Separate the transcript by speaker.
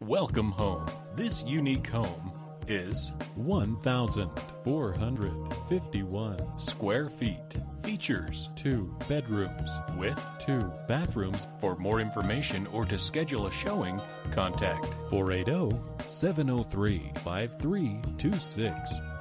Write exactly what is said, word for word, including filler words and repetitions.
Speaker 1: Welcome home. This unique home is
Speaker 2: one thousand four hundred fifty-one
Speaker 1: square feet. Features
Speaker 2: two bedrooms
Speaker 1: with
Speaker 2: two bathrooms.
Speaker 1: For more information or to schedule a showing, contact
Speaker 2: four eight zero, seven zero three, five three two six.